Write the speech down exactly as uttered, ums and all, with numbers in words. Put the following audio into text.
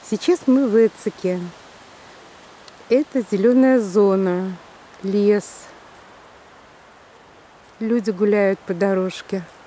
Сейчас мы в Эцике. Это зеленая зона, лес. Люди гуляют по дорожке.